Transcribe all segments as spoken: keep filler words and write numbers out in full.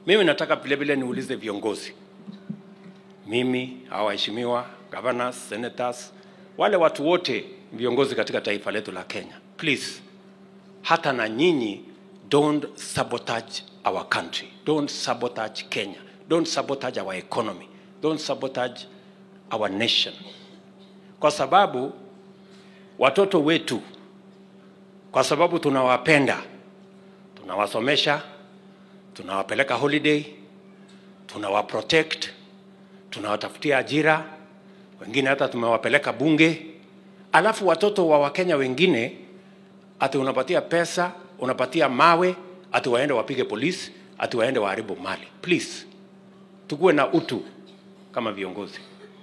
Mimi nataka vile vile niulize viongozi, mimi, hawa waheshimiwa, governors, senators, wale watu wote viongozi katika taifa letu la Kenya, please, hata na nyinyi, don't sabotage our country, don't sabotage Kenya, don't sabotage our economy, don't sabotage our nation. Kwa sababu watoto wetu, kwa sababu tunawapenda, tunawasomesha, tunawapeleka holiday, tunawaprotect, tunawatafutia ajira, wengine hata tumewapeleka bunge. Alafu watoto wa Wakenya wengine ati unapatia pesa, unapatia mawe, ati waende wapige polisi, ati waende waharibu mali. Please, tukue na utu kama viongozi.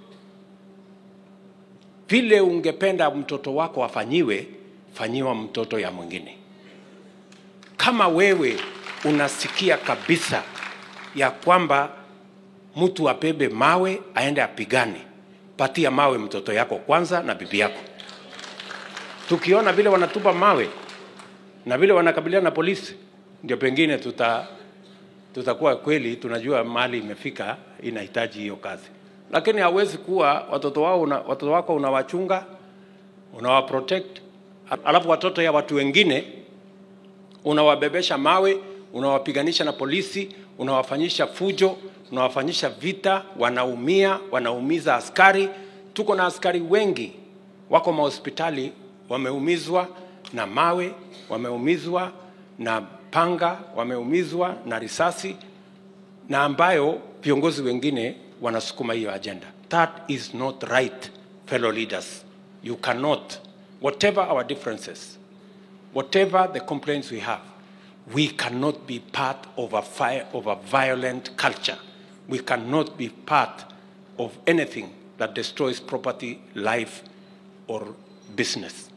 Vile ungependa mtoto wako afanyiwe, fanyiwa mtoto ya mwingine. Kama wewe unasikia kabisa ya kwamba mtu apebe mawe aende apigane, patia mawe mtoto yako kwanza na bibi yako. Tukiona vile wanatupa mawe na vile wanakabiliana na polisi, ndio pengine tuta tutakuwa kweli tunajua mali imefika inahitaji hiyo kazi. Lakini hawezi kuwa watoto wao una, watoto wako unawachunga, unawaprotect, alafu watoto ya watu wengine unawabebesha mawe, unawapiganisha na polisi, unawafanyisha fujo, unawafanyisha vita, wanaumia, wanaumiza askari. Tuko na askari wengi wako mahospitali wameumizwa na mawe, wameumizwa na panga, wameumizwa na risasi, na ambayo viongozi wengine wanasukuma hiyo agenda. That is not right, fellow leaders. You cannot, whatever our differences, whatever the complaints we have, we cannot be part of a, fire, of a violent culture. We cannot be part of anything that destroys property, life, or business.